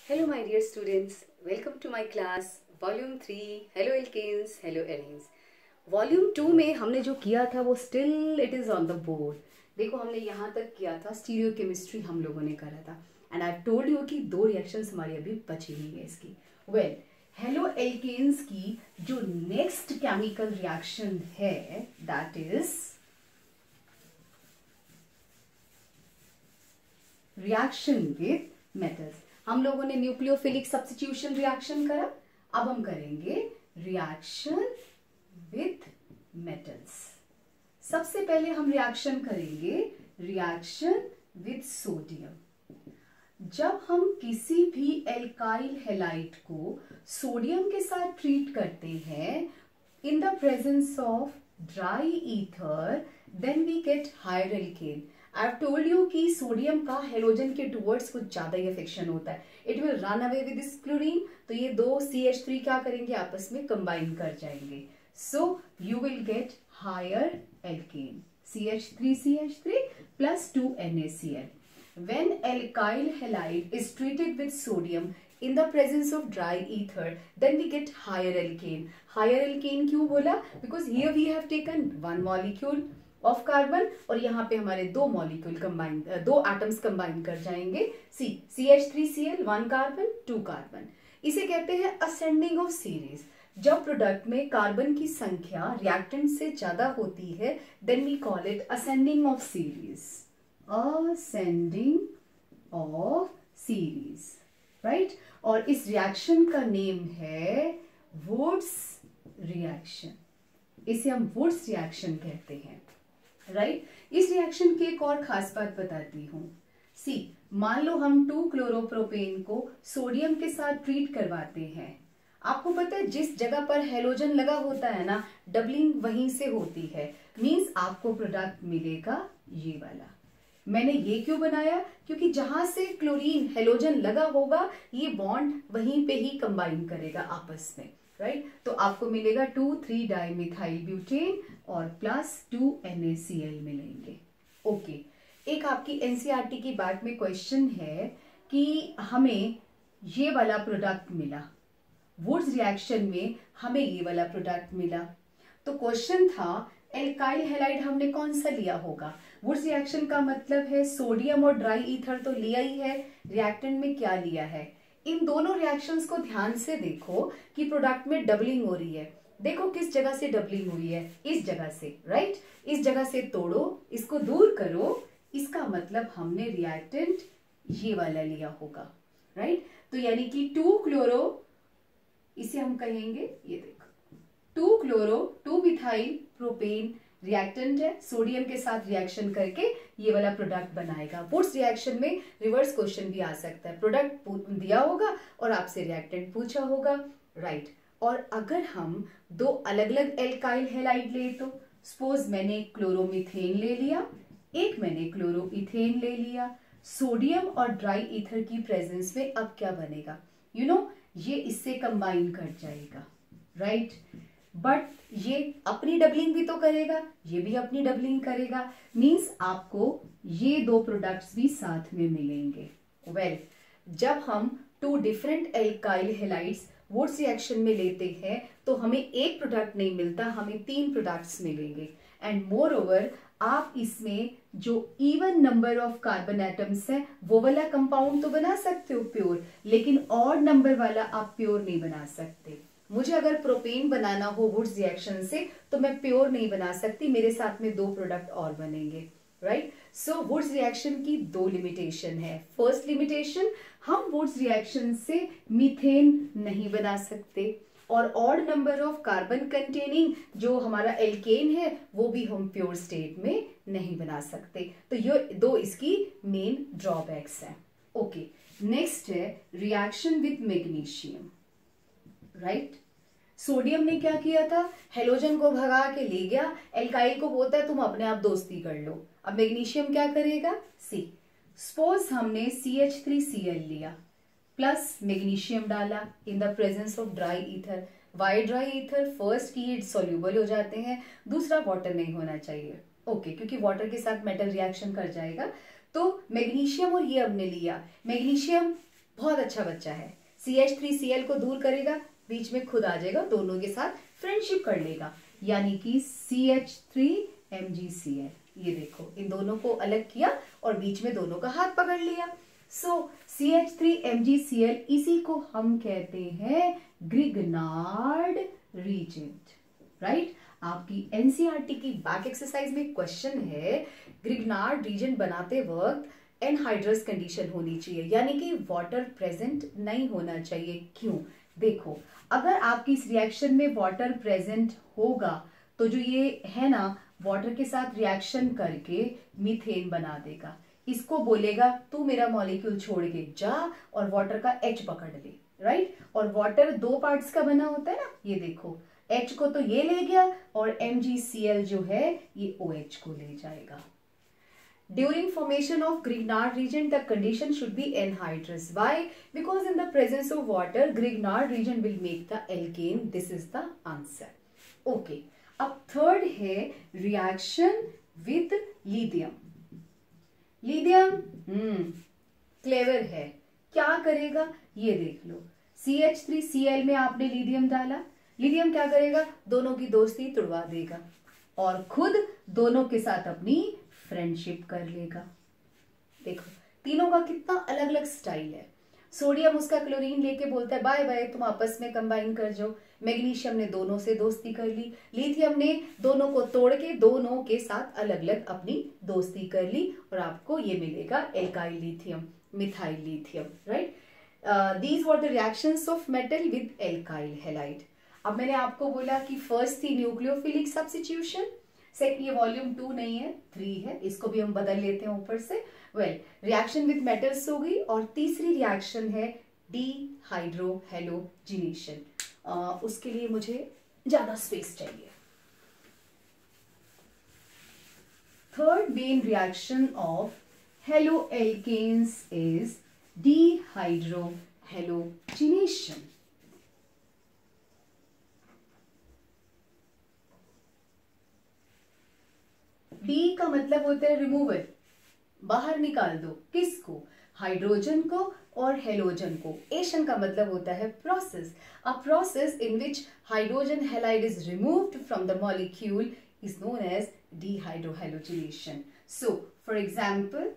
Hello my dear students, welcome to my class Volume 3, Hello Alkanes, Hello Arenes. Volume 2 में हमने जो किया था वो still it is on the board. देखो हमने यहाँ तक किया था स्टीरियोकेमिस्ट्री हम लोगों ने करा था एंड आई टोल्ड यू कि 2 रिएक्शंस हमारी अभी बची हुई है इसकी. वेल हेलो एल्केन्स की जो नेक्स्ट केमिकल रिएक्शन है that is reaction with metals. हम लोगों ने न्यूक्लियोफिलिक सब्स्टिट्यूशन रिएक्शन करा, अब हम करेंगे रिएक्शन विथ मेटल्स. सबसे पहले हम रिएक्शन करेंगे रिएक्शन विथ सोडियम. जब हम किसी भी एल्काइल हैलाइड को सोडियम के साथ ट्रीट करते हैं in the presence of dry ether then we get higher alkane. I have told you कि सोडियम का हेलोजन के टुवर्ड्स कुछ ज्यादा ही अफेक्शन होता है. It will run away with this chlorine. तो ये दो CH3 क्या करेंगे, आपस में कंबाइन कर जाएंगे. So you will get higher alkane CH3CH3 plus 2NaCl. When alkyl halide is treated with sodium in the presence of dry ether, then we get higher alkane. Higher alkane क्यों बोला? Because here we have taken one molecule of carbon और यहाँ पे हमारे दो molecule combine, दो atoms combine कर जाएंगे. CH3Cl 1 carbon 2 carbon. इसे कहते हैं असेंडिंग ऑफ सीरीज. जब प्रोडक्ट में कार्बन की संख्या रिएक्टेंट से ज्यादा होती है then we call it ascending of series. Ascending of series, right. और इस रिएक्शन का नेम है वुड्स रिएक्शन. इसे हम वुड्स रिएक्शन कहते हैं, राइट. इस रिएक्शन की एक और खास बात बताती हूं. मान लो हम 2-क्लोरोप्रोपेन को सोडियम के साथ ट्रीट करवाते हैं. आपको पता है जिस जगह पर हेलोजन लगा होता है ना, डबलिंग वहीं से होती है. मींस आपको प्रोडक्ट मिलेगा ये वाला. मैंने ये क्यों बनाया? क्योंकि जहां से क्लोरीन हेलोजन लगा होगा ये बॉन्ड वहीं पे ही कंबाइन करेगा आपस में, राइट. तो आपको मिलेगा 2,3-डाइमिथाइल ब्यूटेन और प्लस 2NaCl मिलेंगे. ओके. एक आपकी NCERT की बात में क्वेश्चन है कि हमें ये वाला प्रोडक्ट मिला, वुड्स रिएक्शन में हमें ये वाला प्रोडक्ट मिला. तो क्वेश्चन था एल्काइल हैलाइड हमने कौन सा लिया होगा. वुड्स रिएक्शन का मतलब है सोडियम और ड्राई ईथर तो लिया ही है, रिएक्टेंट में क्या लिया है. इन दोनों रिएक्शंस को ध्यान से देखो कि प्रोडक्ट में डबलिंग हो रही है. देखो किस जगह से डबलिंग हुई है, इस जगह से, राइट. इस जगह से तोड़ो, इसको दूर करो, इसका मतलब हमने रिएक्टेंट ये वाला लिया होगा, राइट. तो यानी कि 2-क्लोरो, इसे हम कहेंगे, ये देखो 2-क्लोरो 2-मिथाइल प्रोपेन रिएक्टेंट है, सोडियम के साथ रिएक्शन करके ये वाला प्रोडक्ट बनाएगा. वुड्स रिएक्शन में रिवर्स क्वेश्चन भी आ सकता है. प्रोडक्ट दिया होगा और आपसे रिएक्टेंट पूछा होगा, राइट. और अगर हम दो अलग अलग एल्काइल हैलाइड ले तो सपोज मैंने क्लोरोमीथेन ले लिया, एक मैंने क्लोरोइथेन ले लिया. सोडियम और ड्राई ईथर की प्रेजेंस में अब क्या बनेगा, यू नो, ये इससे कंबाइन कर जाएगा, राइट. बट ये अपनी डबलिंग भी तो करेगा, ये भी अपनी डबलिंग करेगा. मींस आपको ये दो प्रोडक्ट्स भी साथ में मिलेंगे. वेल, जब हम 2 different alkyl halides Wurtz reaction में लेते हैं तो हमें एक प्रोडक्ट नहीं मिलता, हमें 3 प्रोडक्ट्स मिलेंगे. एंड मोर ओवर आप इसमें जो even number of carbon atoms है वो वाला कंपाउंड तो बना सकते हो प्योर, लेकिन ऑड नंबर वाला आप प्योर नहीं बना सकते. मुझे अगर प्रोपेन बनाना हो वुड्स रिएक्शन से तो मैं प्योर नहीं बना सकती, मेरे साथ में 2 प्रोडक्ट और बनेंगे, राइट. सो वुड्स रिएक्शन की 2 लिमिटेशन है. फर्स्ट लिमिटेशन, हम वुड्स रिएक्शन से मीथेन नहीं बना सकते और odd number of carbon containing जो हमारा एल्केन है वो भी हम प्योर स्टेट में नहीं बना सकते. तो ये 2 इसकी मेन ड्रॉबैक्स हैं. ओके. नेक्स्ट है reaction with magnesium, right. Sodium ने क्या किया था, हेलोजन को भगा के ले गया, एल्काइल को बोलता है तुम अपने आप दोस्ती कर लो. अब मैग्नीशियम क्या करेगा, सपोज हमने CH3Cl लिया प्लस मैग्नीशियम डाला in the presence of dry ether. Why dry ether, first की ये सॉल्यूबल हो जाते हैं, दूसरा वाटर नहीं होना चाहिए, ओके, क्योंकि वाटर के साथ मेटल रिएक्शन कर जाएगा. तो मैग्नीशियम और ये हमने लिया, मैग्नीशियम बहुत अच्छा बच्चा है। CH3Cl को दूर करेगा, बीच में खुद आ जाएगा, दोनों के साथ फ्रेंडशिप कर लेगा, यानी कि CH3MgCl। ये देखो, इन दोनों को अलग किया और बीच में दोनों का हाथ पकड़ लिया। सो CH3MgCl, इसी को हम कहते हैं ग्रिग्नार्ड रीजेंट, राइट। आपकी एनसीईआरटी की बैक एक्सरसाइज में क्वेश्चन है, ग्रिग्नार्ड रीजेंट बनाते वक्त एनहाइड्रस कंडीशन होनी चाहिए, यानी कि वाटर प्रेजेंट नहीं होना चाहिए। क्यों? देखो, अगर आपकी इस रिएक्शन में वाटर प्रेजेंट होगा तो जो ये है ना, वाटर के साथ रिएक्शन करके मीथेन बना देगा। इसको बोलेगा तू मेरा मॉलिक्यूल छोड़ के जा और वाटर का H पकड़ ले, राइट। और वाटर दो पार्ट्स का बना होता है ना, ये देखो, H को तो ये ले गया और MgCl जो है ये OH को ले जाएगा। During formation of Grignard region, the condition should be anhydrous. Why? Because in the presence of water, Grignard region will make the alkane. This is the answer. Okay. अब थर्ड है reaction with lithium. Lithium clever है, क्या करेगा ये देख लो। CH3Cl में आपने lithium डाला, लिथियम क्या करेगा, दोनों की दोस्ती तुड़वा देगा और खुद दोनों के साथ अपनी फ्रेंडशिप कर लेगा। देखो, तीनों का कितना अलग अलग स्टाइल है। सोडियम उसका क्लोरीन लेके बोलता है बाय बाय, तुम आपस में कंबाइन कर जाओ। मैग्नीशियम ने दोनों से दोस्ती कर ली, लिथियम ने दोनों को तोड़ के दोनों के साथ अलग अलग अपनी दोस्ती कर ली और आपको ये मिलेगा alkyl lithium, methyl lithium, right. These were the reactions of metal with alkyl halide. अब मैंने आपको बोला कि फर्स्ट थी न्यूक्लियोफिलिक सब्स्टिट्यूशन, सेकंड, ये वॉल्यूम 2 नहीं है 3 है, इसको भी हम बदल लेते हैं ऊपर से। वेल, रिएक्शन विद मेटल्स हो गई और तीसरी रिएक्शन है डीहाइड्रोहैलोजिनेशन। उसके लिए मुझे ज्यादा स्पेस चाहिए। Third main reaction of haloalkanes is dehydrohalogenation. De का मतलब होता है रिमूवल, बाहर निकाल दो, किसको, हाइड्रोजन को और हेलोजन को। एशन का मतलब होता है process, a process in which hydrogen halide is removed from the molecule is known as dehydrohalogenation. So for example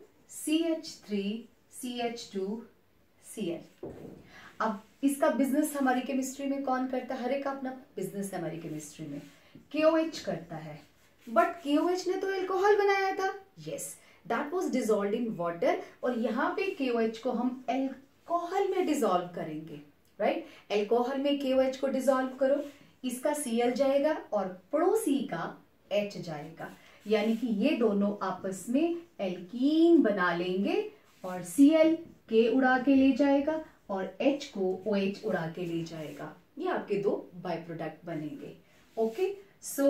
CH3CH2Cl। अब इसका बिजनेस हमारी केमिस्ट्री में कौन करता है, हर एक का अपना बिजनेस है हमारी केमिस्ट्री में। KOH करता है, बट KOH ने तो एल्कोहल बनाया था, yes, that was dissolved in water, और यहाँ पे KOH को हम एल्कोहल में डिसॉल्व करेंगे, राइट। एल्कोहल में KOH को डिसॉल्व करो, इसका Cl जाएगा और पड़ोसी का H जाएगा, यानी कि ये दोनों आपस में एल्कीन बना लेंगे और Cl K उड़ा के ले जाएगा और H को OH उड़ा के ले जाएगा। ये आपके दो बाय प्रोडक्ट बनेंगे। ओके, सो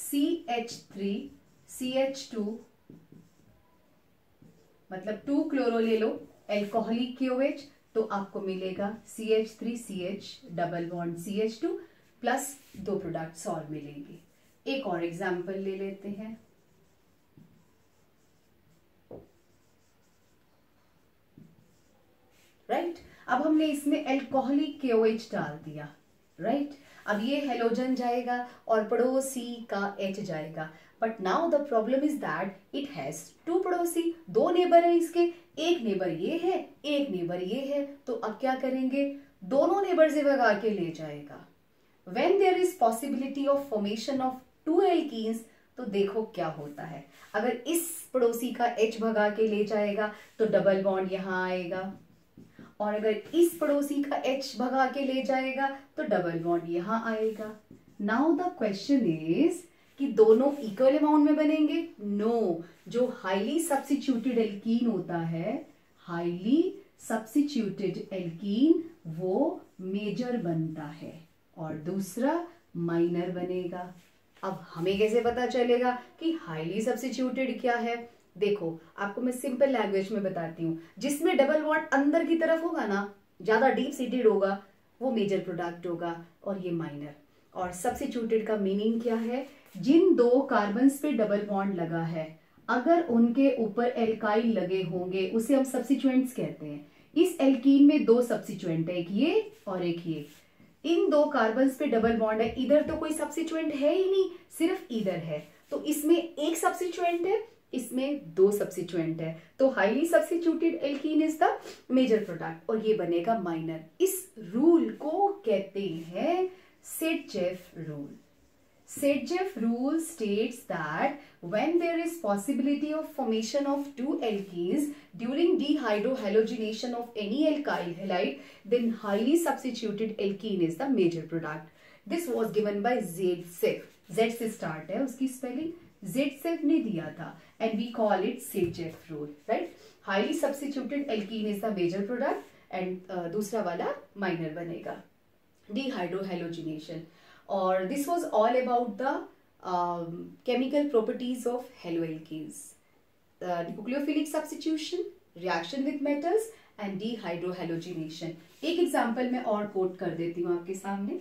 CH3CH2 मतलब 2 क्लोरो ले लो, एल्कोहलिक KOH, तो आपको मिलेगा CH3CH double bond CH2 plus 2 products और मिलेंगे। एक और एग्जांपल ले लेते हैं। राइट, अब हमने इसमें एल्कोहलिक KOH डाल दिया, राइट। अब ये हेलोजन जाएगा और पड़ोसी का H जाएगा, but now the problem is that it has 2 पड़ोसी, 2 नेबर है इसके, एक नेबर ये है, एक नेबर ये है, तो अब क्या करेंगे, दोनों नेबर से भगा के ले जाएगा। When there is possibility of formation of 2 alkenes, तो देखो क्या होता है, अगर इस पड़ोसी का H भगा के ले जाएगा तो डबल बॉन्ड यहां आएगा, और अगर इस पड़ोसी का H भगा के ले जाएगा तो डबल बॉन्ड यहां आएगा। नाउ द क्वेश्चन इज कि दोनों इक्वल अमाउंट में बनेंगे? नो, जो हाईली सब्स्टिट्यूटेड एल्कीन होता है, हाईली सब्स्टिट्यूटेड एल्कीन वो मेजर बनता है और दूसरा माइनर बनेगा। अब हमें कैसे पता चलेगा कि हाईली सब्स्टिट्यूटेड क्या है? देखो, आपको मैं सिंपल लैंग्वेज में बताती हूँ, जिसमें डबल बॉन्ड अंदर की तरफ होगा ना, ज्यादा डीप सीटेड होगा, वो मेजर प्रोडक्ट होगा और ये माइनर। और सब्स्टिट्यूटेड का मीनिंग क्या है? जिन 2 कार्बन्स पे डबल बॉन्ड लगा है, अगर उनके ऊपर एल्काइल लगे होंगे, उसे हम सब्स्टिट्यूएंट्स कहते हैं, इस एल्कीन में दो सब्स्टिट्यूएंट है, एक ये और एक ये। इन दो कार्बन्स पे डबल बॉन्ड है, इधर तो कोई सब्स्टिट्यूएंट है ही नहीं, सिर्फ इधर है, तो इसमें एक सब्स्टिट्यूएंट है, इसमें दो सब्स्टिट्यूएंट है, तो highly substituted alkene is the major product और ये बनेगा माइनर। इस रूल को कहते हैं Saytzeff rule. Set-Jeff rule states that when there is possibility of formation of two alkenes during dehydrohalogenation of any alkyl halide, then highly substituted alkene is the major product. This was given by Z-Seff. Z से start है उसकी spelling, Z-Seff ने दिया था and we call it Set-Jeff rule, right? Highly substituted alkene is the major product and दूसरा वाला minor बनेगा, dehydrohalogenation. और this was all about the chemical properties of haloalkenes, nucleophilic substitution, reaction with metals and dehydrohalogenation. एक example मैं और coat कर देती हूँ आपके सामने।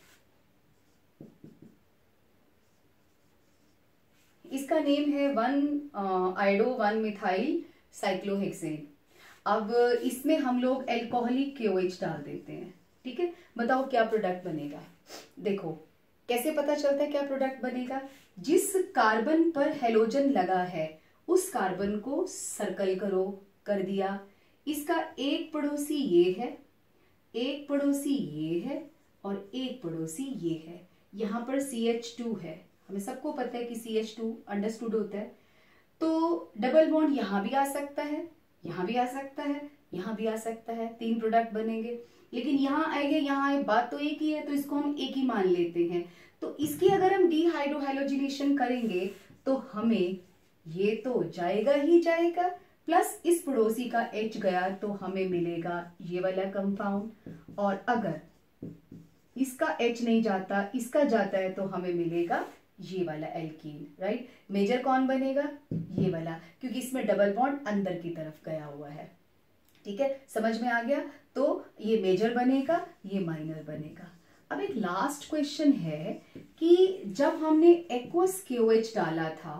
इसका नेम है 1-iodO-1-methyl cyclohexane। अब इसमें हम लोग एल्कोहलिक KOH डाल देते हैं, ठीक है। बताओ क्या प्रोडक्ट बनेगा। देखो कैसे पता चलता है क्या प्रोडक्ट बनेगा, जिस कार्बन पर हेलोजन लगा है उस कार्बन को सर्कल करो, कर दिया। इसका एक पड़ोसी ये है, एक पड़ोसी ये है और एक पड़ोसी ये है। यहाँ पर CH2 है, हमें सबको पता है कि CH2 अंडरस्टूड होता है, तो डबल बॉन्ड यहाँ भी आ सकता है, यहाँ भी आ सकता है, यहाँ भी आ सकता है, 3 प्रोडक्ट बनेंगे। लेकिन यहाँ आएंगे, यहाँ आए, बात तो एक ही है, तो इसको हम एक ही मान लेते हैं। तो इसकी अगर हम डीहाइड्रोहैलोजिनेशन करेंगे तो हमें ये तो जाएगा ही जाएगा, प्लस इस पड़ोसी का H गया तो हमें मिलेगा ये वाला कंपाउंड, और अगर इसका H नहीं जाता, इसका जाता है तो हमें मिलेगा ये वाला एल्कीन, राइट। मेजर कौन बनेगा, ये वाला, क्योंकि इसमें डबल बॉन्ड अंदर की तरफ गया हुआ है, ठीक है। समझ में आ गया, तो ये मेजर बनेगा, ये माइनर बनेगा। अब एक लास्ट क्वेश्चन है कि जब हमने एक्वस KOH डाला था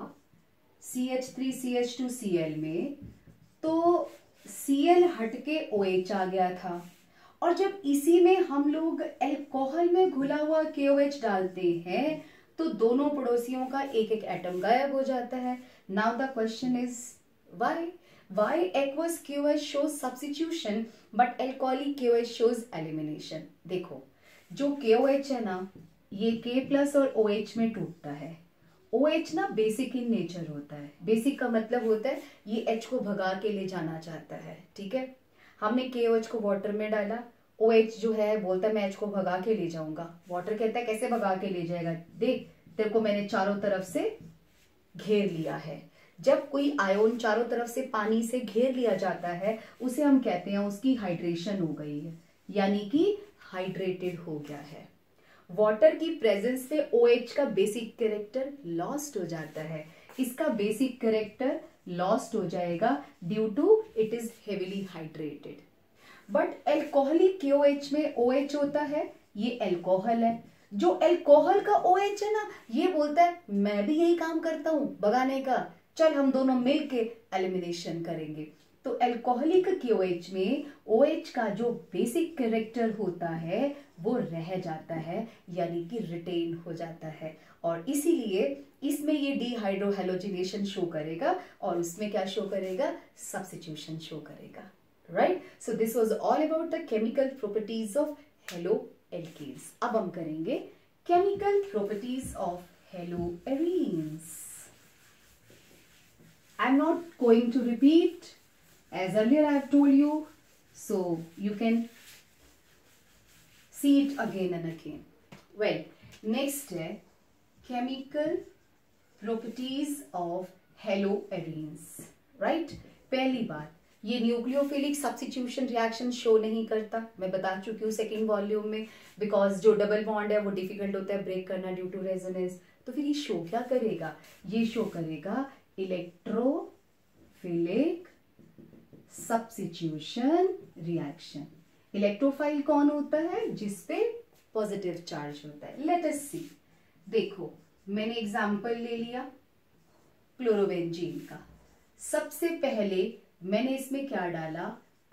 CH3CH2Cl में, तो Cl हटके OH आ गया था, और जब इसी में हम लोग अल्कोहल में घुला हुआ KOH डालते हैं तो दोनों पड़ोसियों का एक एक एटम गायब हो जाता है। Now the question is why aqueous KOH shows substitution but alcoholic KOH shows elimination। देखो जो KOH है ना, ये K प्लस और OH में टूटता है। OH ना बेसिक इन नेचर होता है, बेसिक का मतलब होता है ये H को भगा के ले जाना चाहता है, ठीक है। हमने KOH को वाटर में डाला, OH जो है बोलता है मैं H को भगा के ले जाऊंगा, वाटर कहता है कैसे भगा के ले जाएगा, देख तेरे को मैंने चारों तरफ से घेर लिया है। जब कोई आयोन चारों तरफ से पानी से घेर लिया जाता है उसे हम कहते हैं उसकी हाइड्रेशन हो गई है, यानी कि हाइड्रेटेड हो गया है। वाटर की प्रेजेंस से OH का बेसिक कैरेक्टर लॉस्ट हो जाता है, इसका बेसिक कैरेक्टर लॉस्ट हो जाएगा due to it is heavily hydrated. But alcoholic KOH में OH होता है, ये एल्कोहल है। जो एल्कोहल का OH है ना, ये बोलता है मैं भी यही काम करता हूं भगाने का, चल हम दोनों मिलके एलिमिनेशन करेंगे। तो एल्कोहलिक KOH में OH का जो बेसिक कैरेक्टर होता है वो रह जाता है, यानी कि रिटेन हो जाता है, और इसीलिए इसमें ये डीहाइड्रोहैलोजिनेशन शो करेगा और उसमें क्या शो करेगा, सब्स्टिट्यूशन शो करेगा, right. So this was all about the chemical properties of haloalkenes. अब हम करेंगे chemical properties of haloarenes. I'm not going to repeat, as earlier I have told you, so you can see it again and again. Well, next है chemical properties of haloarenes, right? पहली बात, ये nucleophilic substitution reaction show नहीं करता, मैं बता चुकी हूँ सेकेंड वॉल्यूम में, बिकॉज जो डबल बॉन्ड है वो डिफिकल्ट होता है ब्रेक करना ड्यू टू रेजोनेंस। तो फिर ये शो क्या करेगा, ये शो करेगा इलेक्ट्रोफिलिक सब्स्टिट्यूशन रिएक्शन। इलेक्ट्रोफाइल कौन होता है, जिसपे पॉजिटिव चार्ज होता है। लेट अस सी, देखो मैंने एग्जांपल ले लिया क्लोरोबेंजीन का। सबसे पहले मैंने इसमें क्या डाला,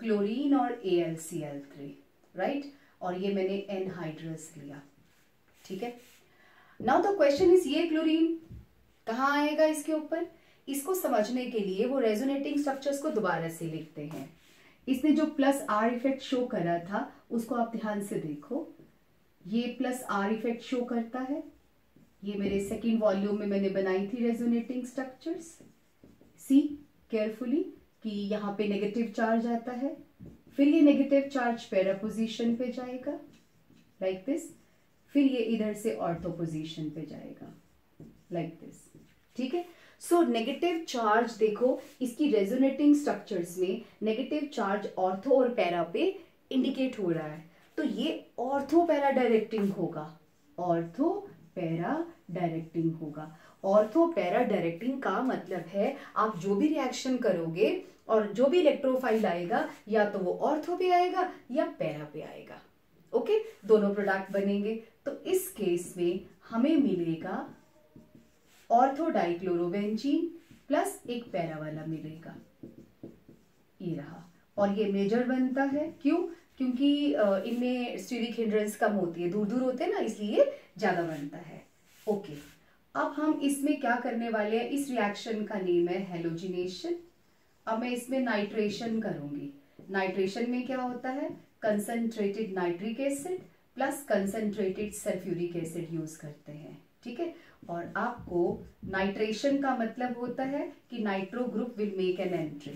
क्लोरीन और AlCl3, राइट, और ये मैंने एनहाइड्रस लिया, ठीक है। नाउ द क्वेश्चन इज, ये क्लोरीन कहाँ आएगा इसके ऊपर? इसको समझने के लिए वो रेजोनेटिंग स्ट्रक्चर्स को दोबारा से लिखते हैं। इसने जो प्लस आर इफेक्ट शो करा था उसको आप ध्यान से देखो, ये प्लस आर इफेक्ट शो करता है। ये मेरे सेकेंड वॉल्यूम में मैंने बनाई थी रेजोनेटिंग स्ट्रक्चर्स। सी केयरफुली कि यहाँ पे नेगेटिव चार्ज आता है, फिर ये नेगेटिव चार्ज पैरा पोजीशन पे जाएगा लाइक दिस, फिर ये इधर से ऑर्थो पोजीशन पे जाएगा लाइक दिस, ठीक है। सो नेगेटिव चार्ज देखो, इसकी रेजोनेटिंग स्ट्रक्चर्स में नेगेटिव चार्ज ऑर्थो और पैरा पे इंडिकेट हो रहा है, तो ये ऑर्थो पैरा डायरेक्टिंग होगा, ऑर्थो पैरा डायरेक्टिंग होगा। ऑर्थो पैरा डायरेक्टिंग का मतलब है आप जो भी रिएक्शन करोगे और जो भी इलेक्ट्रोफाइल आएगा या तो वो ऑर्थो पे आएगा या पैरा पे आएगा, ओके, दोनों प्रोडक्ट बनेंगे। तो इस केस में हमें मिलेगा ऑर्थो डाइक्लोरोबेंजीन प्लस एक पैरा वाला मिलेगा, ये रहा। और ये मेजर बनता है, क्यों? क्योंकि इनमें स्टीरिक हिंड्रेंस कम होती है, दूर दूर होते हैं ना, इसलिए ज्यादा बनता है, ओके। अब हम इसमें क्या करने वाले हैं, इस रिएक्शन का नेम है हेलोजिनेशन। अब मैं इसमें नाइट्रेशन करूंगी। नाइट्रेशन में क्या होता है, concentrated nitric acid plus concentrated sulphuric acid use करते हैं, ठीक है। और आपको नाइट्रेशन का मतलब होता है कि nitro group will make an entry.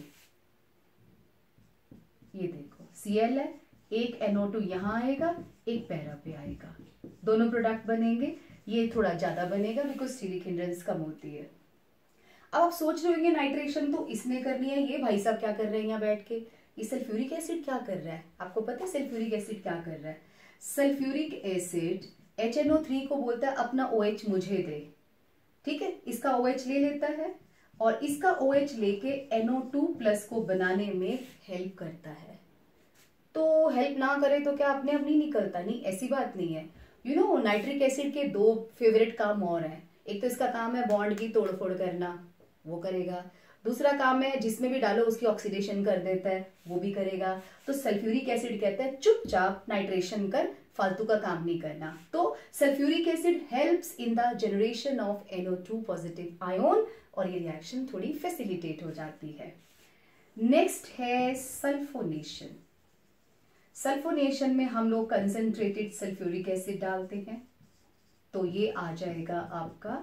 ये देखो Cl है, एक NO2 यहां आएगा, एक पैरा पे आएगा, दोनों प्रोडक्ट बनेंगे। ये थोड़ा ज्यादा बनेगा बिकॉज स्टीरिक हिंड्रेंस कम होती है। अब आप सोच रहे होंगे नाइट्रेशन तो इसने करनी है, ये भाई साहब क्या कर रहे हैं यहाँ बैठ के, ये सल्फ्यूरिक एसिड क्या कर रहा है? आपको पता है सल्फ्यूरिक एसिड क्या कर रहा है? सल्फ्यूरिक एसिड HNO3 को बोलता है अपना OH मुझे दे, ठीक है, इसका OH ले लेता है और इसका OH लेके NO2 प्लस को बनाने में हेल्प करता है। तो हेल्प ना करे तो क्या अपने आप नहीं निकलता? नहीं, ऐसी बात नहीं है। यू नो नाइट्रिक एसिड के दो फेवरेट काम और हैं, एक तो इसका काम है बॉन्ड की तोड़ फोड़ करना, वो करेगा, दूसरा काम है जिसमें भी डालो उसकी ऑक्सीडेशन कर देता है, वो भी करेगा। तो सल्फ्यूरिक एसिड कहता है चुपचाप नाइट्रेशन कर, फालतू का काम नहीं करना। तो sulphuric acid helps in the generation of NO2 positive ion और ये रिएक्शन थोड़ी फैसिलिटेट हो जाती है। नेक्स्ट है सल्फोनेशन। सल्फोनेशन में हम लोग कंसंट्रेटेड सल्फ्यूरिक एसिड डालते हैं, तो ये आ जाएगा आपका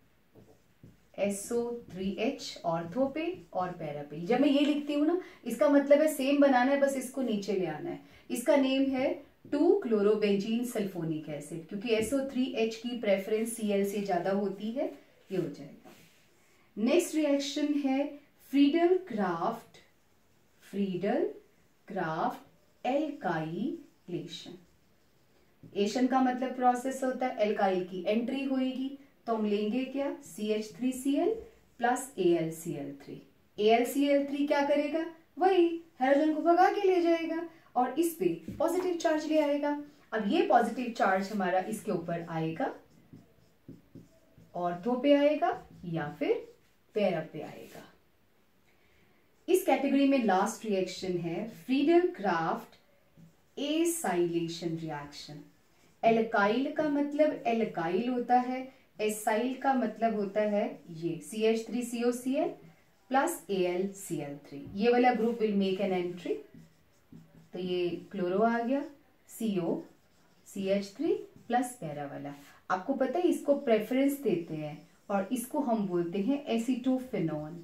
SO3H ऑर्थो पे और पैरा पे। जब मैं ये लिखती हूँ ना, इसका मतलब है सेम बनाना है, बस इसको नीचे ले आना है। इसका नेम है 2-क्लोरोबेंजीन सल्फोनिक एसिड, क्योंकि SO3H की प्रेफरेंस Cl से ज्यादा होती है, ये हो जाएगा। नेक्स्ट रिएक्शन है फ्रीडल क्राफ्ट एल्काइलेशन। एशन का मतलब प्रोसेस होता है, एल्काइल की एंट्री होगी, तो हम लेंगे क्या, CH3Cl प्लस AlCl3। AlCl3 क्या करेगा, वही हाइड्रोजन को भगा के ले जाएगा और इस पे पॉजिटिव चार्ज ले आएगा। अब ये पॉजिटिव चार्ज हमारा इसके ऊपर आएगा, ऑर्थो पे आएगा या फिर पैरा पे आएगा। इस कैटेगरी में लास्ट रिएक्शन है Friedel Crafts acylation reaction. Alkyl का मतलब एल्काइल होता है, एसाइल का मतलब होता है ये CH3COCl प्लस AlCl3। ये वाला group will make an entry, तो ये क्लोरो आ गया, CO CH3 प्लस पैरा वाला। आपको पता है इसको प्रेफरेंस देते हैं और इसको हम बोलते हैं acetophenone.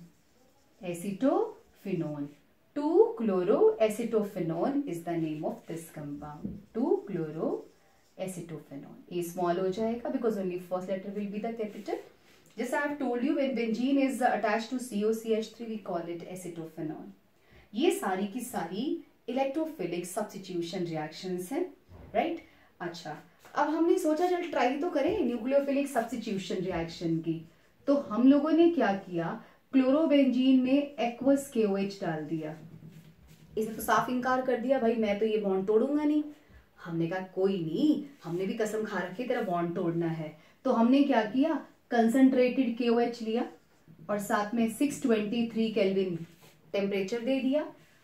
2-chloroacetophenone is the name of this compound. 2-chloroacetophenone. A small हो जाएगा because only first letter will be the capital. Just I have told you when benzene is attached to COCH3 we call it acetophenone. ये सारी की सारी electrophilic substitution reactions हैं, right. अच्छा, अब हमने सोचा चल ट्राई तो करें न्यूक्लियोफिलिक सब्स्टिट्यूशन रिएक्शन की। तो हम लोगों ने क्या किया, क्लोरोबेंजीन में एक्वस KOH डाल दिया। इसने तो साफ इनकार कर दिया, भाई मैं तो ये बॉन्ड तोड़ूंगा नहीं। हमने कहा कोई नहीं, हमने भी कसम खा रखी तेरा बॉन्ड तोड़ना है। तो हमने क्या किया, कंसंट्रेटेड KOH लिया और साथ में 623 केल्विन टेम्परेचर दे दिया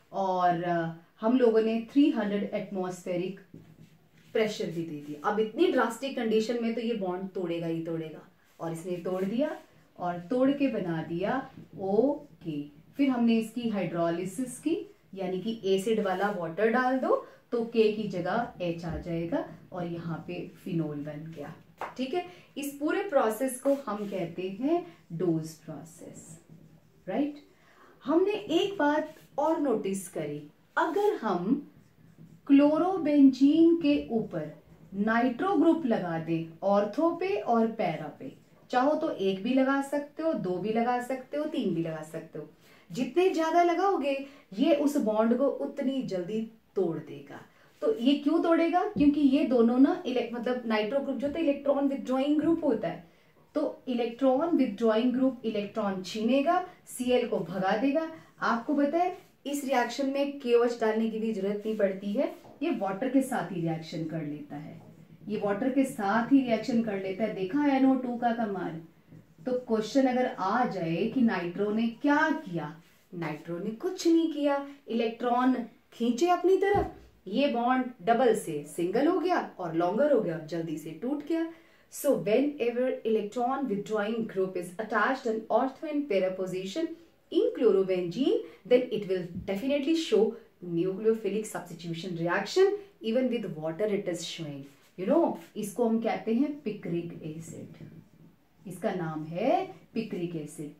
और हम लोगों ने 300 एटमॉस्फेरिक प्रेशर भी दे दिया। अब इतनी ड्रास्टिक कंडीशन में तो ये बॉन्ड तोड़ेगा ही तोड़ेगा, और इसने तोड़ दिया और तोड़ के बना दिया ओके। फिर हमने इसकी हाइड्रोलिसिस की, यानी कि एसिड वाला वाटर डाल दो तो के की जगह एच आ जाएगा और यहाँ पे फिनोल बन गया। ठीक है, इस पूरे प्रोसेस को हम कहते हैं डोज प्रोसेस, राइट। हमने एक बात और नोटिस करी, अगर हम क्लोरोबेंजीन के ऊपर नाइट्रो ग्रुप लगा दे ऑर्थो पे और पैरा पे, चाहो तो एक भी लगा सकते हो, दो भी लगा सकते हो, तीन भी लगा सकते हो, जितने ज्यादा लगाओगे ये उस बॉन्ड को उतनी जल्दी तोड़ देगा। तो ये क्यों तोड़ेगा? क्योंकि ये दोनों ना मतलब नाइट्रो ग्रुप जो होता है इलेक्ट्रॉन विथड्रॉइंग ग्रुप होता है, तो इलेक्ट्रॉन विथड्रॉइंग ग्रुप इलेक्ट्रॉन छीनेगा, Cl को भगा देगा। आपको पता है इस रिएक्शन में KOH डालने की भी जरूरत नहीं पड़ती है, ये वाटर के साथ ही रिएक्शन कर लेता है, ये वाटर के साथ ही रिएक्शन कर लेता है। देखा NO2 का कमाल। तो क्वेश्चन अगर आ जाए कि नाइट्रो ने क्या किया, नाइट्रो ने कुछ नहीं किया, इलेक्ट्रॉन खींचे अपनी तरफ, ये बॉन्ड डबल से सिंगल हो गया और लॉन्गर हो गया, जल्दी से टूट गया। So whenever electron withdrawing group is attached an ortho and para position in chlorobenzene, then it will definitely show nucleophilic substitution reaction even with water it is showing. You know, इसको हम कहते हैं पिक्रिक एसिड, इसका नाम है picric acid.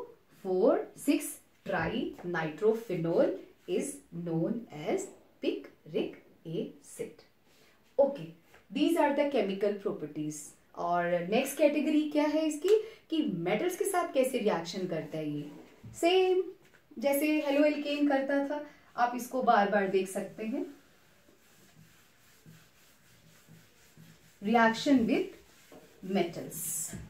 2,4,6 tri nitrophenol is known as picric acid. Okay, these are the chemical properties. और next category क्या है इसकी कि मेटल्स के साथ कैसे रिएक्शन करता है। ये सेम जैसे हेलो एल्केन करता था, आप इसको बार बार देख सकते हैं। Reaction with metals,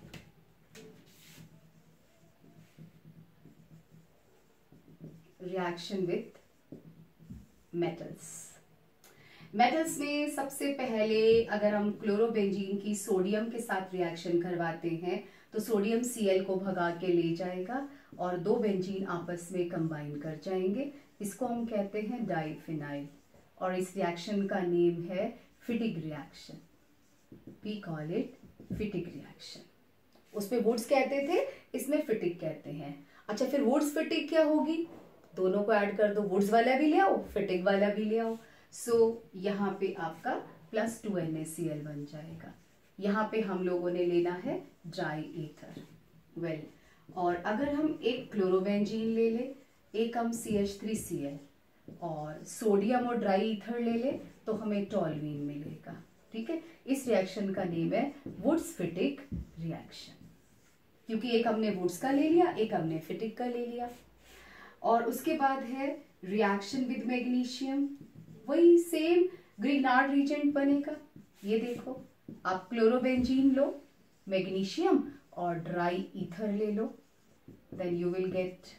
reaction with metals. Metals में सबसे पहले अगर हम क्लोरोबेंजीन की सोडियम के साथ रिएक्शन करवाते हैं तो सोडियम Cl को भगा के ले जाएगा और दो बेंजीन आपस में कंबाइन कर जाएंगे, इसको हम कहते हैं डाइफिनाइल, और इस रिएक्शन का नेम है Fittig reaction. We call it Fittig reaction. उस पे वुड्स कहते थे, इसमें फिटिक कहते हैं। अच्छा, फिर वुड्स फिटिक क्या होगी? दोनों को ऐड कर दो, वुड्स वाला भी ले आओ, फिटिक वाला भी ले आओ। सो यहाँ पे आपका +2 NaCl बन जाएगा। यहाँ पे हम लोगों ने लेना है ड्राई ईथर। वेल, और अगर हम एक क्लोरोबेंजीन ले ले, एक हम CH3Cl और सोडियम और ड्राई ईथर ले ले तो हमें टॉल्यूइन मिलेगा। ठीक है, इस रिएक्शन का नेम है वुड्स फिटिक रिएक्शन, क्योंकि एक हमने वुड्स का ले लिया, एक हमने फिटिक का ले लिया। और उसके बाद है रिएक्शन विद मैग्नीशियम, वही सेम ग्रिग्नार्ड रिएजेंट बनेगा। ये देखो, आप क्लोरोबेंजीन लो, मैग्नीशियम और ड्राई ईथर ले लो, then you will get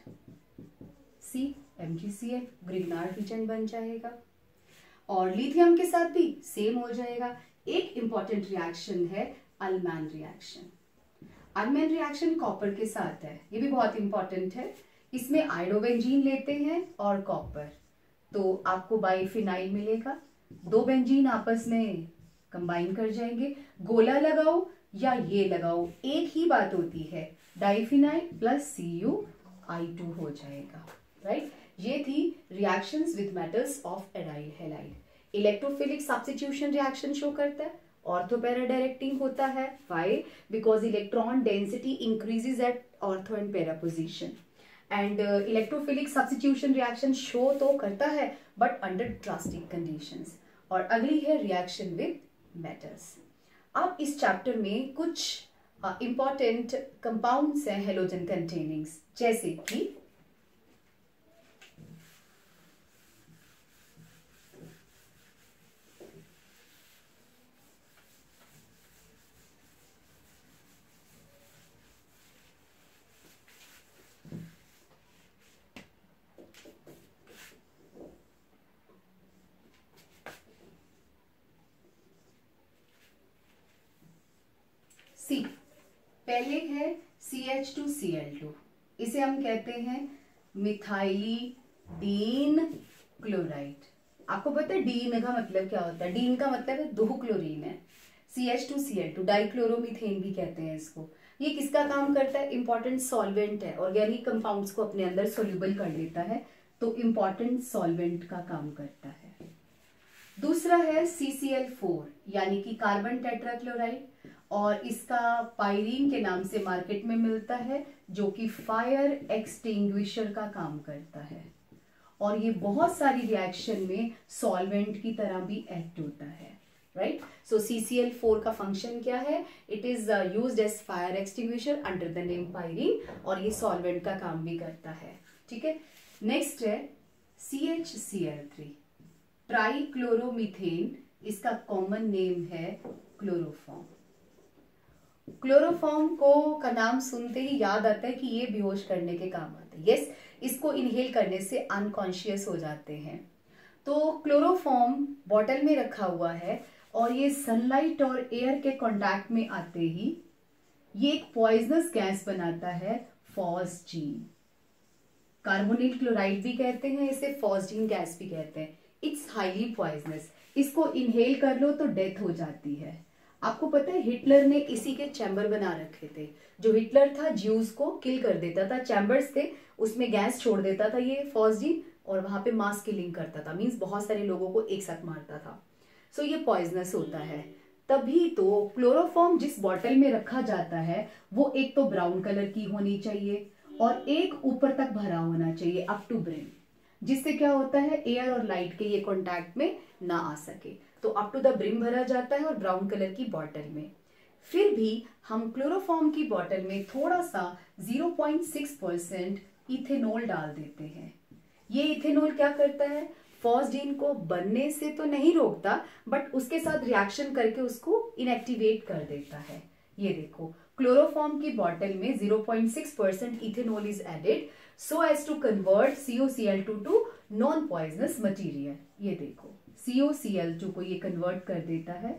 MgCl, Grignard reagent बन जाएगा। और लिथियम के साथ भी सेम हो जाएगा। एक इंपॉर्टेंट रिएक्शन है Ullmann reaction. Ullmann reaction copper के साथ है, ये भी बहुत इंपॉर्टेंट है। इसमें आयोडोबेंजीन लेते हैं और कॉपर, तो आपको बाइफिनाइल मिलेगा। दो बेंजीन आपस में कंबाइन कर जाएंगे। गोला लगाओ या ये लगाओ, एक ही बात होती है, डाइफिनाइल + CuI2 हो जाएगा, राइट। ये थी reactions with metals of aryl halide. Electrophilic substitution reaction show करता है, ऑर्थो पैरा डायरेक्टिंग होता है। Why? Because electron density increases at ortho and para position. And electrophilic substitution reaction show तो करता है बट अंडर ड्रास्टिक कंडीशंस। और अगली है रिएक्शन विद मेटल्स। अब इस चैप्टर में कुछ इंपॉर्टेंट कंपाउंड्स हैं हेलोजन कंटेनिंग्स, जैसे कि सी, पहले है CH2Cl2, इसे हम कहते हैं मिथाइलिडीन क्लोराइड। आपको पता है डीन का मतलब क्या होता है? डीन का मतलब है 2 क्लोरीन है, CH2Cl2, डाइक्लोरोमीथेन भी कहते हैं इसको। ये किसका काम करता है? इंपॉर्टेंट सॉल्वेंट है, ऑर्गेनिक कंपाउंड्स को अपने अंदर सोल्यूबल कर लेता है, तो इंपॉर्टेंट सॉल्वेंट का काम करता है। दूसरा है CCl4 यानी कि कार्बन टेट्राक्लोराइड, और इसका पायरीन के नाम से मार्केट में मिलता है, जो कि फायर एक्सटिंग्विशर का काम करता है, और ये बहुत सारी रिएक्शन में सॉल्वेंट की तरह भी एक्ट होता है, राइट। सो CCl4 का फंक्शन क्या है? It is used as fire extinguisher under the name Pyrene, और ये सॉल्वेंट का काम भी करता है, ठीक है। नेक्स्ट है CHCl3, ट्राइक्लोरोमीथेन, इसका कॉमन नेम है क्लोरोफॉर्म। क्लोरोफॉर्म को का नाम सुनते ही याद आता है कि ये बेहोश करने के काम आता है। यस, इसको इनहेल करने से अनकॉन्शियस हो जाते हैं। तो क्लोरोफॉर्म बॉटल में रखा हुआ है, और ये सनलाइट और एयर के कांटेक्ट में आते ही ये एक पॉइजनस गैस बनाता है, फॉस्जीन। कार्बोनिल क्लोराइड भी कहते हैं इसे, फॉस्जीन गैस भी कहते हैं। इट्स हाईली पॉइजनस, इसको इनहेल कर लो तो डेथ हो जाती है। आपको पता है हिटलर ने इसी के चैम्बर बना रखे थे। जो हिटलर था ज्यूज को किल कर देता था, चैम्बर्स थे, उसमें गैस छोड़ देता था ये फॉस्जीन, और वहां पे मास किलिंग करता था, मींस बहुत सारे लोगों को एक साथ मारता था। सो ये पॉइजनस होता है। तभी तो क्लोरोफॉर्म जिस बॉटल में रखा जाता है वो एक तो ब्राउन कलर की होनी चाहिए, और एक ऊपर तक भरा होना चाहिए अप टू ब्रिम, जिससे क्या होता है एयर और लाइट के ये कांटेक्ट में ना आ सके। तो अप टू द ब्रिम भरा जाता है और ब्राउन कलर की बॉटल में। फिर भी हम क्लोरोफॉर्म की बॉटल में थोड़ा सा 0.6% इथेनॉल डाल देते हैं। ये इथेनॉल क्या करता है? फॉस्जीन को बनने से तो नहीं रोकता, बट उसके साथ रिएक्शन करके उसको इनएक्टिवेट कर देता है। ये देखो, क्लोरोफॉर्म की बॉटल में 0.6% ethanol is added so as to convert COCl2 to non poisonous material. ये देखो, COCl2 को ये कन्वर्ट कर देता है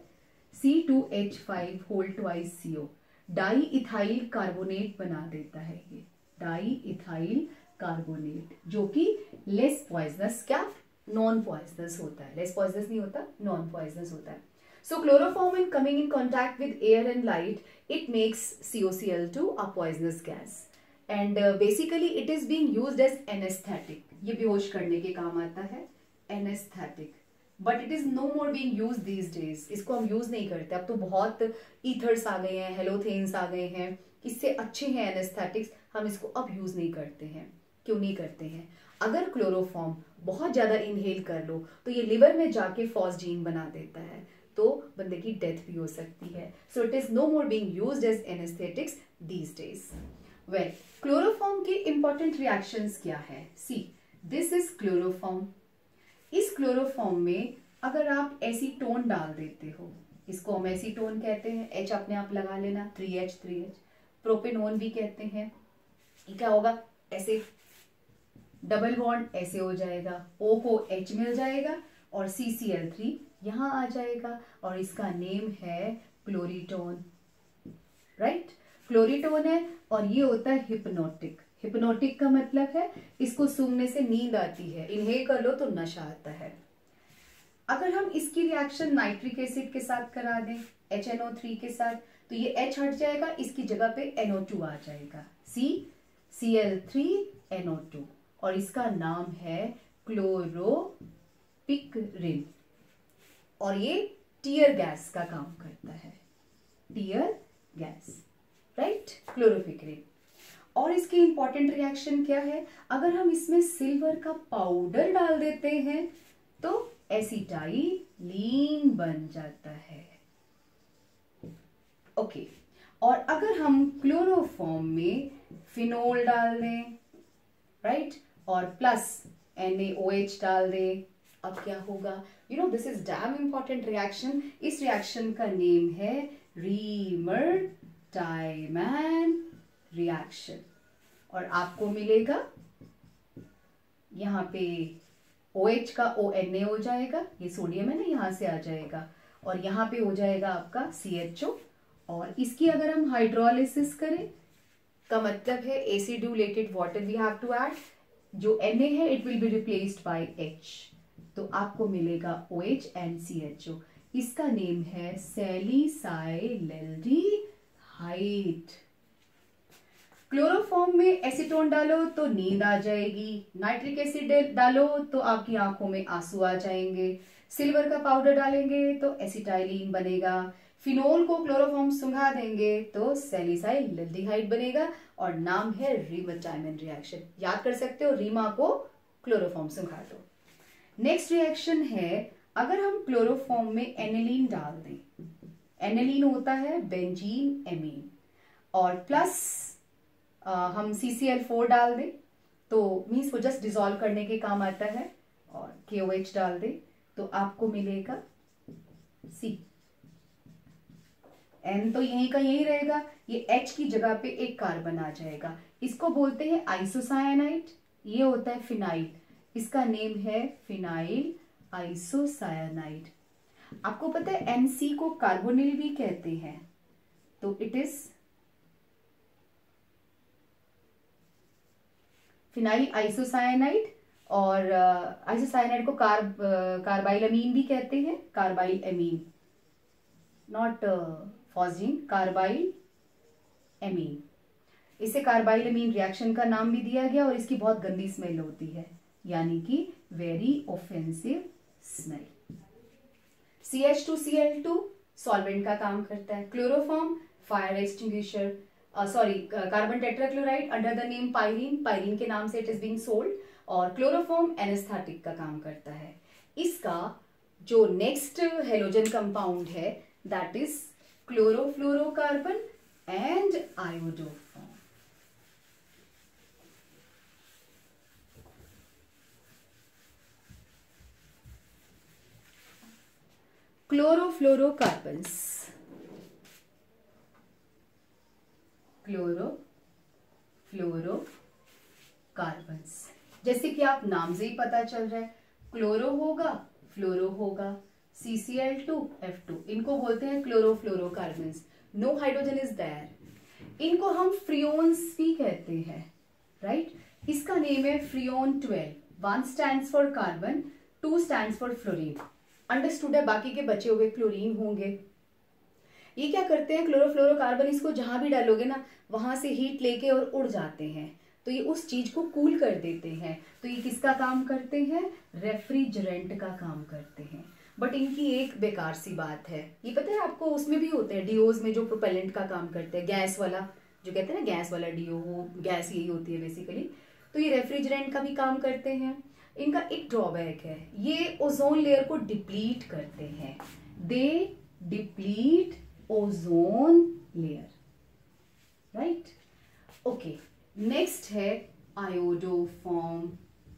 C2H5 whole twice CO, di ethyl carbonate बना देता है। ये डाई इथाइल कार्बोनेट जो कि लेस पॉइजनस, क्या नॉन पॉइजनस होता है, लेस पॉइजनस नहीं होता, नॉन पॉइजनस होता है। So chloroform when coming in contact with air and light, it makes COCl2 a poisonous gas, and basically it is being used as anesthetic. ये बेहोश करने के काम आता है, anesthetic, but it is no more being used these days. इसको हम use नहीं करते, अब तो बहुत ईथर्स आ गए हैं, हेलोथेन्स आ गए हैं, इससे अच्छे हैं एनेस्थेटिक्स, हम इसको अब यूज नहीं करते हैं। क्यों नहीं करते हैं? अगर क्लोरोफॉर्म बहुत ज्यादा इनहेल कर लो तो ये लिवर में जाके फॉस्जीन बना देता है, तो बंदे की डेथ भी हो सकती है। So it is no more being used as anaesthetics these days. Well, chloroform के इंपॉर्टेंट रिएक्शंस क्या है? See, this is chloroform. इस क्लोरोफॉर्म में अगर आप एसीटोन डाल देते हो, इसको हम एसीटोन कहते हैं, H अपने आप लगा लेना, 3H। प्रोपेनोन भी कहते हैं। ये क्या होगा? ऐसे डबल बॉन्ड ऐसे हो जाएगा, O को H मिल जाएगा और CCl3 यहां आ जाएगा, और इसका नेम है क्लोरीटोन, राइट। क्लोरीटोन है, और ये होता है हिप्नोटिक। हिप्नोटिक का मतलब है इसको सूंघने से नींद आती है, इनहेल कर लो तो नशा आता है। अगर हम इसकी रिएक्शन नाइट्रिक एसिड के साथ करा दें, HNO3 के साथ, तो ये H हट जाएगा, इसकी जगह पे NO2 आ जाएगा, CCl3NO2, और इसका नाम है क्लोरोपिक्रिन, और ये टीयर गैस का काम करता है, टीयर गैस, राइट, क्लोरोपिक्रिन। और इसकी इंपॉर्टेंट रिएक्शन क्या है? अगर हम इसमें सिल्वर का पाउडर डाल देते हैं तो एसिटाइलीन बन जाता है, ओके। और अगर हम क्लोरोफॉर्म में फिनोल डाल दें, राइट, और प्लस NaOH डाल दें, अब क्या होगा? You know, this is damn important reaction. इस रिएक्शन का नेम है रीमर-टाइमैन रिएक्शन, और आपको मिलेगा यहाँ पे OH का ONA हो जाएगा, ये सोडियम है ना, यहाँ से आ जाएगा, और यहाँ पे हो जाएगा आपका CHO, और इसकी अगर हम हाइड्रोलिसिस करें का मतलब है acidulated water we have to add, जो Na है it will be replaced by H, तो आपको मिलेगा OH एंड CHO। इसका नेम है सैलिसाइल्डिहाइड। क्लोरोफॉर्म में एसीटोन डालो तो नींद आ जाएगी, नाइट्रिक एसिड डालो तो आपकी आंखों में आंसू आ जाएंगे, सिल्वर का पाउडर डालेंगे तो एसिटाइलिन बनेगा, फिनोल को क्लोरोफॉर्म सुंघा देंगे तो सैलिसाइल्डिहाइड बनेगा, और नाम है रीमा-टाइमन रिएक्शन। याद कर सकते हो, रीमा को क्लोरोफॉर्म सुंघा दो। नेक्स्ट रिएक्शन है, अगर हम क्लोरोफॉर्म में एनिलीन डाल दें, एनिलीन होता है बेंजीन एमीन, और प्लस हम CCl4 डाल दें तो मीन्स वो जस्ट डिसॉल्व करने के काम आता है, और KOH डाल दें तो आपको मिलेगा C। N तो यहीं का यही रहेगा, ये H की जगह पे एक कार्बन आ जाएगा, इसको बोलते हैं आइसोसायानाइड। ये होता है फिनाइल, इसका नेम है फिनाइल आइसोसायानाइड। आपको पता है NC को कार्बोनिल भी कहते हैं, तो इट इज फिनाइल आइसोसायानाइड, और आइसोसायानाइड को कार्बाइल अमीन भी कहते हैं, carbyl amine, not phosgene, carbyl amine. इसे कार्बाइल अमीन रिएक्शन का नाम भी दिया गया, और इसकी बहुत गंदी स्मेल होती है, यानी कि very offensive smell. CH2Cl2 solvent का काम करता है, chloroform fire extinguisher, carbon tetrachloride under the name pyrene, pyrene के नाम से इट इज बीइंग सोल्ड, और क्लोरोफॉर्म एनेस्थेटिक का काम करता है। इसका जो नेक्स्ट हेलोजन कंपाउंड है that is chlorofluorocarbon and iodoform. Chlorofluorocarbons, chlorofluorocarbons, जैसे कि आप नाम से ही पता चल रहा है, क्लोरो होगा, फ्लोरो होगा, CCl2F2, इनको बोलते हैं chlorofluorocarbons. No hydrogen is there. इनको हम फ्रियोन्स भी कहते हैं, राइट? इसका नेम है freon 12। 1 stands for carbon, 2 stands for fluorine. Understood है, बाकी के बचे हुए क्लोरीन होंगे। ये क्या करते हैं, क्लोरोफ्लोरोकार्बन, इसको जहां भी डालोगे ना वहां से हीट लेके और उड़ जाते हैं, तो ये उस चीज को कूल कर देते हैं। तो ये किसका काम करते हैं, रेफ्रिजरेंट का काम करते हैं। बट इनकी एक बेकार सी बात है, ये पता है आपको, उसमें भी होते हैं डीओज में जो प्रोपेलेंट का काम करते हैं, गैस वाला जो कहते हैं ना, गैस वाला डीओ, वो गैस यही होती है बेसिकली। तो ये रेफ्रिजरेंट का भी काम करते हैं। इनका एक ड्रॉबैक है, ये ओजोन लेयर को डिप्लीट करते हैं, they deplete ozone layer, right? Okay, next है आयोडोफॉर्म।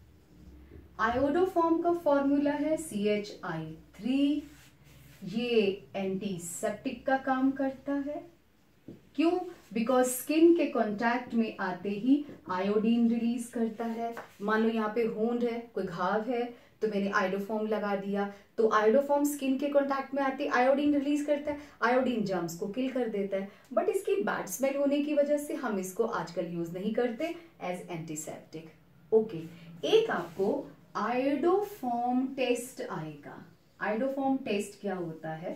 आयोडोफॉर्म का फॉर्मूला है CHI3। ये एंटीसेप्टिक का काम करता है, क्यों? बिकॉज स्किन के कांटेक्ट में आते ही आयोडीन रिलीज करता है। मान लो यहाँ पे होंड है, कोई घाव है, तो मैंने आयोडोफॉर्म लगा दिया, तो आयोडोफॉर्म स्किन के कांटेक्ट में आते आयोडीन रिलीज करता है, आयोडीन जर्म्स को किल कर देता है। बट इसकी बैड स्मेल होने की वजह से हम इसको आजकल यूज नहीं करते एज एंटीसेप्टिक। ओके, एक आपको आयोडोफॉर्म टेस्ट आएगा। आयोडोफॉर्म टेस्ट क्या होता है?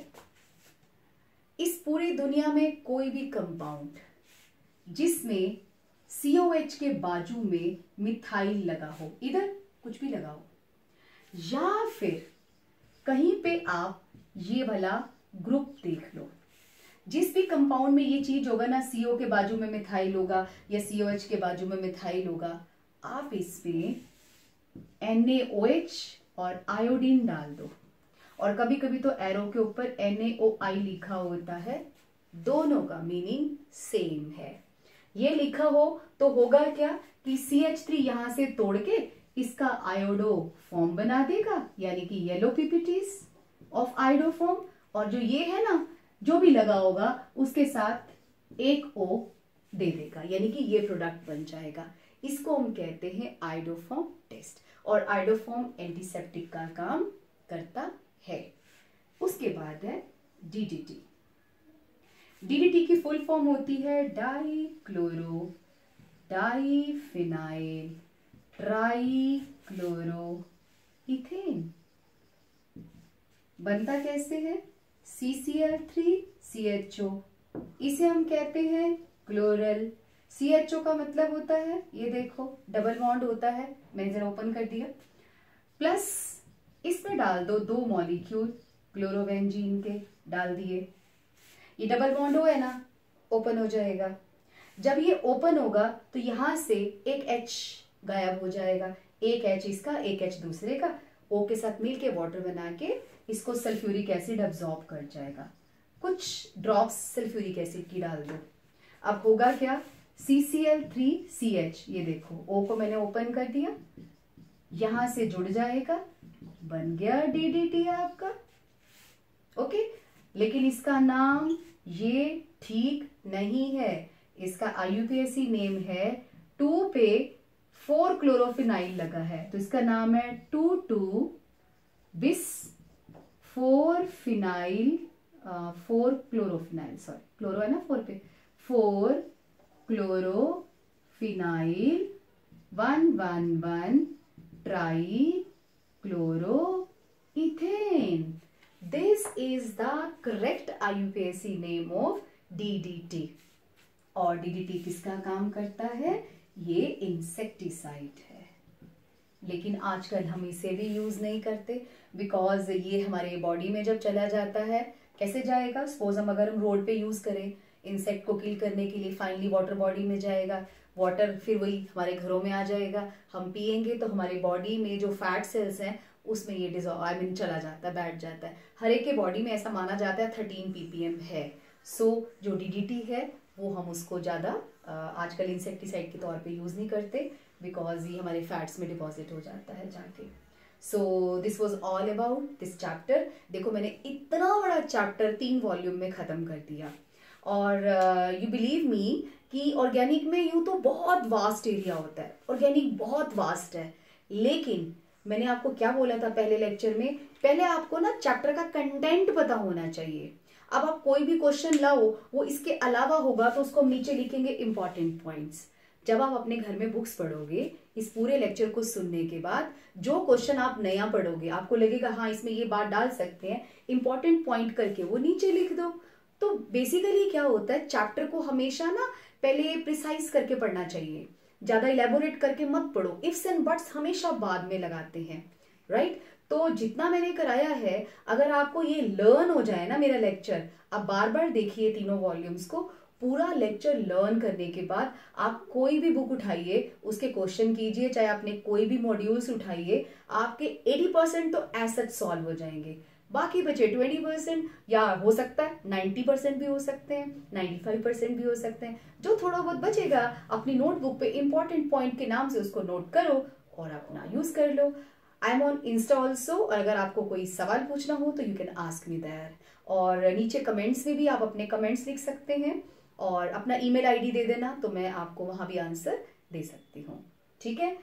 इस पूरी दुनिया में कोई भी कंपाउंड जिसमें COH के बाजू में मिथाइल लगा हो, इधर कुछ भी लगा हो, या फिर कहीं पे आप ये वाला ग्रुप देख लो, जिस भी कंपाउंड में ये चीज होगा ना, CO के बाजू में मिथाइल होगा या COH के बाजू में मिथाइल होगा, आप इसमें NaOH और आयोडीन डाल दो, और कभी कभी तो एरो के ऊपर NaOI लिखा होता है, दोनों का मीनिंग सेम है। ये लिखा हो तो होगा क्या कि CH3 यहां से तोड़ के इसका आयोडो फॉर्म बना देगा, यानी कि येलो पीपीटीज ऑफ आयोडोफॉर्म, और जो ये है ना, जो भी लगा होगा उसके साथ एक O दे देगा, यानी कि ये प्रोडक्ट बन जाएगा। इसको हम कहते हैं आयोडोफॉर्म टेस्ट, और आयोडोफॉर्म एंटीसेप्टिक का काम करता है। उसके बाद है DDT। DDT की फुल फॉर्म होती है डाइक्लोरो डाइफिनाइल ट्राईक्लोरोइथेन। बनता कैसे है? CCl3CHO, इसे हम कहते हैं क्लोरल। CHO का मतलब होता है, ये देखो डबल बॉन्ड होता है, मैंने जरा ओपन कर दिया, प्लस इसमें डाल दो 2 मॉलिक्यूल क्लोरोबेंजीन के, डाल दिए, ये डबल बॉन्ड हो है ना, ओपन हो जाएगा। जब ये ओपन होगा तो यहां से एक H गायब हो जाएगा, एक H इसका, एक H दूसरे का, O के साथ मिलके वाटर बना के इसको सल्फ्यूरिक एसिड अब्सॉर्ब कर जाएगा। कुछ ड्रॉप्स सल्फ्यूरिक एसिड की डाल दो, अब होगा क्या? CCl3CH, ये देखो O को मैंने ओपन कर दिया, यहां से जुड़ जाएगा, बन गया DDT आपका। ओके, लेकिन इसका नाम ये ठीक नहीं है, इसका IUPAC नेम है 2 पे 4 क्लोरोफिनाइल लगा है, तो इसका नाम है 2,2-bis 4-फिनाइल 4 क्लोरोफिनाइल, सॉरी क्लोरो है ना 4 पे, 4 chlorophenyl 1,1,1 trichloroethane. This is the correct IUPAC name of DDT। और DDT किसका काम करता है? ये इंसेक्टिसाइड है, लेकिन आजकल हम इसे भी यूज नहीं करते बिकॉज ये हमारे बॉडी में जब चला जाता है, कैसे जाएगा? सपोज अगर हम रोड पे यूज करें इंसेक्ट को किल करने के लिए, फाइनली वाटर बॉडी में जाएगा, वाटर फिर वही हमारे घरों में आ जाएगा, हम पिएंगे तो हमारे बॉडी में जो फैट सेल्स हैं उसमें ये डिजॉल्व चला जाता है, बैठ जाता है। हर एक के बॉडी में ऐसा माना जाता है 13 ppm है। सो जो DDT है वो हम उसको ज़्यादा आजकल इंसेक्टिसाइड के तौर पे यूज़ नहीं करते बिकॉज ये हमारे फैट्स में डिपॉजिट हो जाता है जाके। So this was all about this chapter. देखो मैंने इतना बड़ा चैप्टर 3 वॉल्यूम में ख़त्म कर दिया, और यू बिलीव मी कि ऑर्गेनिक में यूँ तो बहुत वास्ट एरिया होता है, ऑर्गेनिक बहुत वास्ट है, लेकिन मैंने आपको क्या बोला था पहले लेक्चर में, पहले आपको ना चैप्टर का कंटेंट पता होना चाहिए। अब आप कोई भी क्वेश्चन लाओ वो इसके अलावा होगा तो उसको हम नीचे लिखेंगे इंपॉर्टेंट पॉइंट्स। जब आप अपने घर में बुक्स पढ़ोगे इस पूरे लेक्चर को सुनने के बाद, जो क्वेश्चन आप नया पढ़ोगे आपको लगेगा हाँ इसमें ये बात डाल सकते हैं, इंपॉर्टेंट पॉइंट करके वो नीचे लिख दो। तो बेसिकली क्या होता है, चैप्टर को हमेशा ना पहले प्रिसाइज करके पढ़ना चाहिए, ज्यादा इलेबोरेट करके मत पढ़ो, इफ्स एंड बट्स हमेशा बाद में लगाते हैं, राइट? तो जितना मैंने कराया है, अगर आपको ये लर्न हो जाए ना मेरा लेक्चर, आप बार बार देखिए तीनों वॉल्यूम्स को, पूरा लेक्चर लर्न करने के बाद आप कोई भी बुक उठाइए, उसके क्वेश्चन कीजिए, चाहे आपने कोई भी मॉड्यूल्स उठाइए, आपके 80% तो ऐसे सॉल्व हो जाएंगे। बाकी बचे 20% या हो सकता है 90% भी हो सकते हैं, 95% भी हो सकते हैं। जो थोड़ा बहुत बचेगा अपनी नोटबुक पे इंपॉर्टेंट पॉइंट के नाम से उसको नोट करो और अपना यूज कर लो। I am on Insta also, और अगर आपको कोई सवाल पूछना हो तो you can ask me there, और नीचे कमेंट्स में भी आप अपने कमेंट्स लिख सकते हैं और अपना ईमेल आईडी दे देना तो मैं आपको वहां भी आंसर दे सकती हूँ, ठीक है?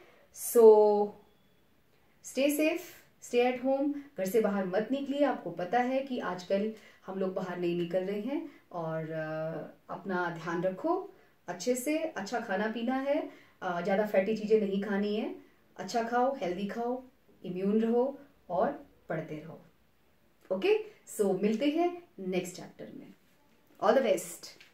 So stay safe, stay at home, घर से बाहर मत निकलिए। आपको पता है कि आजकल हम लोग बाहर नहीं निकल रहे हैं, और अपना ध्यान रखो अच्छे से, अच्छा खाना पीना है, ज़्यादा फैटी चीज़ें नहीं खानी है, अच्छा खाओ, हेल्दी खाओ, इम्यून रहो और पढ़ते रहो। ओके, सो मिलते हैं नेक्स्ट चैप्टर में। All the best.